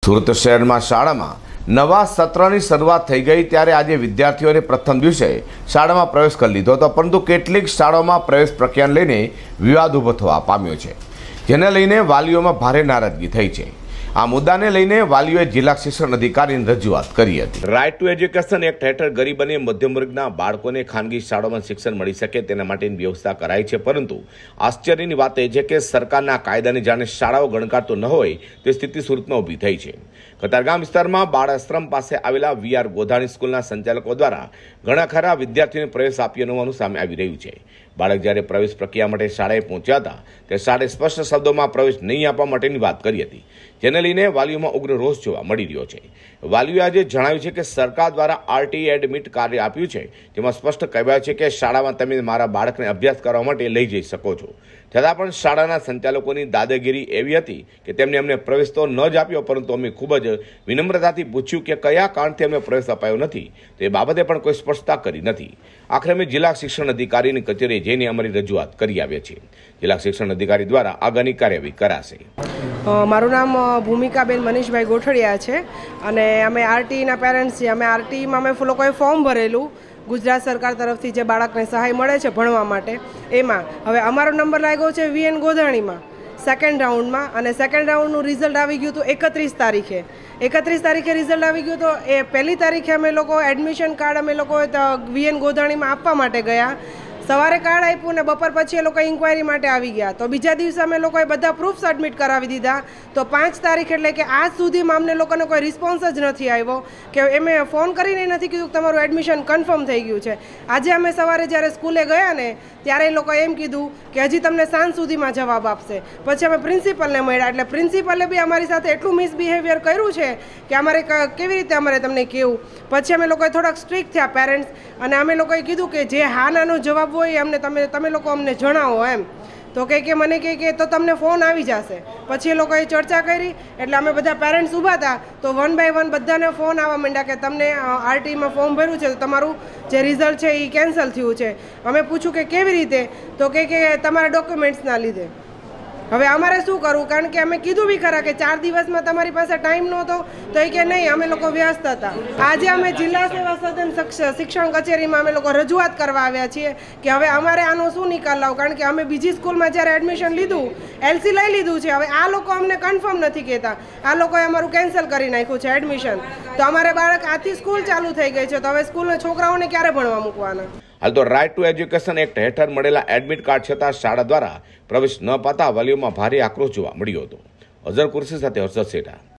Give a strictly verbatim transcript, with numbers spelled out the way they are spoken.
સુરત શહેરમાં શાળામાં નવા સત્રની શરૂઆત થઈ ગઈ ત્યારે આજે વિદ્યાર્થીઓને પ્રથમ દિવસે શાળામાં પ્રવેશ કરી લીધો હતો, પરંતુ કેટલીક શાળાઓમાં પ્રવેશ પ્રક્રિયાને લઈને વિવાદ ઊભો થવા પામ્યો છે, જેને લઈને વાલીઓમાં ભારે નારાજગી થઈ છે। આ મુદ્દાને લઈને વાલીઓએ જિલ્લા શિક્ષણ અધિકારીને રજૂઆત કરી હતી। રાઇટ ટુ એજ્યુકેશન એક્ટ હેઠળ ગરીબ અને મધ્યમ વર્ગના બાળકોને ખાનગી શાળાઓમાં શિક્ષણ મળી શકે તેના માટેની વ્યવસ્થા કરાઈ છે, પરંતુ આશ્ચર્યની વાત એ છે કે સરકારના કાયદાને જાણે શાળાઓ ગણકારતો ન હોય તે સ્થિતિ સુરતમાં ઊભી થઈ છે। કતારગામ વિસ્તારમાં બાળ આશ્રમ પાસે આવેલા વી આર ગોધાણી સ્કૂલના સંચાલકો દ્વારા ઘણા ખરા વિદ્યાર્થીઓને પ્રવેશ આપ્યો હોવાનું સામે આવી રહ્યું છે। બાળક જ્યારે પ્રવેશ પ્રક્રિયા માટે શાળાએ પહોંચ્યા હતા તે શાળાએ સ્પષ્ટ શબ્દોમાં પ્રવેશ નહીં આપવા માટેની વાત કરી હતી, જેને લઈને વાલીઓમાં ઉગ્ર રોષ જોવા મળી રહ્યો છે। વાલીઓએ આજે જણાવ્યું છે કે સરકાર દ્વારા આરટીઈ એડમિટ કાર્ડ આપ્યું છે, જેમાં સ્પષ્ટ કહેવાયું છે કે શાળામાં તમે મારા બાળકને અભ્યાસ કરવા માટે લઈ જઈ શકો છો, છતાં પણ શાળાના સંચાલકોની દાદાગીરી એવી હતી કે તેમને અમને પ્રવેશ તો ન જ આપ્યો, પરંતુ અમે ખૂબ જ વિનમ્રતાથી પૂછ્યું કે કયા કારણથી અમને પ્રવેશ અપાયો નથી, તો એ બાબતે પણ કોઈ સ્પષ્ટતા કરી નથી। આખરે અમે જિલ્લા શિક્ષણ અધિકારીની કચેરીએ જઈને અમારી રજૂઆત કરી આવ્યા છીએ। જિલ્લા શિક્ષણ અધિકારી દ્વારા આગળની કાર્યવાહી કરાશે। મારું નામ ભૂમિકાબેન મનીષભાઈ ગોઠડિયા છે અને અમે આરટીઈના પેરેન્ટ્સ છીએ। અમે આરટીઈમાં અમે લોકોએ ફોર્મ ભરેલું ગુજરાત સરકાર તરફથી જે બાળકને સહાય મળે છે ભણવા માટે, એમાં હવે અમારો નંબર લાગ્યો છે વી એન ગોધાણીમાં સેકન્ડ રાઉન્ડમાં, અને સેકન્ડ રાઉન્ડનું રિઝલ્ટ આવી ગયું હતું એકત્રીસ તારીખે એકત્રીસ તારીખે રિઝલ્ટ આવી ગયું તો એ પહેલી તારીખે અમે લોકો એડમિશન કાર્ડ અમે લોકો વી એન ગોધાણીમાં આપવા માટે ગયા। સવારે કાર્ડ આપ્યું ને બપોર પછી એ લોકો ઇન્ક્વાયરી માટે આવી ગયા, તો બીજા દિવસે અમે લોકોએ બધા પ્રૂફ સબમિટ કરાવી દીધા। તો પાંચ તારીખ એટલે કે આજ સુધીમાં અમને લોકોને કોઈ રિસ્પોન્સ જ નથી આવ્યો કે એમે ફોન કરીને નથી કીધું કે તમારું એડમિશન કન્ફર્મ થઈ ગયું છે। આજે અમે સવારે જ્યારે સ્કૂલે ગયા ને ત્યારે એ લોકોએ એમ કીધું કે હજી તમને સાંજ સુધીમાં જવાબ આપશે। પછી અમે પ્રિન્સિપલને મળ્યા, એટલે પ્રિન્સિપલે બી અમારી સાથે એટલું મિસબિહેવિયર કર્યું છે કે અમારે કેવી રીતે અમારે તમને કહેવું। પછી અમે લોકોએ થોડાક સ્ટ્રિક્ટ થયા પેરેન્ટ્સ, અને અમે લોકોએ કીધું કે જે હા નાનો જવાબ હોય અમને તમે તમે લોકો અમને જણાવો એમ। તો કહે કે મને કહે કે તો તમને ફોન આવી જશે। પછી એ લોકોએ ચર્ચા કરી, એટલે અમે બધા પેરેન્ટ્સ ઊભા હતા તો વન બાય વન બધાને ફોન આવવા માંડ્યા કે તમને આરટીઈમાં ફોર્મ ભર્યું છે તો તમારું જે રિઝલ્ટ છે એ કેન્સલ થયું છે। અમે પૂછ્યું કે કેવી રીતે, તો કહે કે તમારા ડોક્યુમેન્ટ્સના લીધે। હવે અમારે શું કરવું, કારણ કે અમે કીધું બી ખરા કે ચાર દિવસમાં તમારી પાસે ટાઈમ નહોતો, તો એ કે નહીં અમે લોકો વ્યસ્ત હતા। આજે અમે જિલ્લા સેવા સદન શિક્ષણ કચેરીમાં અમે લોકો રજૂઆત કરવા આવ્યા છીએ કે હવે અમારે આનો શું નિકાલ લાવો, કારણ કે અમે બીજી સ્કૂલમાં જ્યારે એડમિશન લીધું એલસી લઈ લીધું છે, હવે આ લોકો અમને કન્ફર્મ નથી કહેતા, આ લોકોએ અમારું કેન્સલ કરી નાખ્યું છે એડમિશન। તો અમારે બાળક આથી સ્કૂલ ચાલુ થઈ ગઈ છે, તો હવે સ્કૂલના છોકરાઓને ક્યારે ભણવા મૂકવાના? હાલ તો રાઇટ ટુ એજ્યુકેશન એક્ટ હેઠળ મળેલા એડમિટ કાર્ડ છતાં શાળા દ્વારા પ્રવેશ ન પાતા વાલીઓમાં ભારે આક્રોશ જોવા મળ્યો હતો। અઝર કુર્સી સાથે હર્ષદ સેઠા।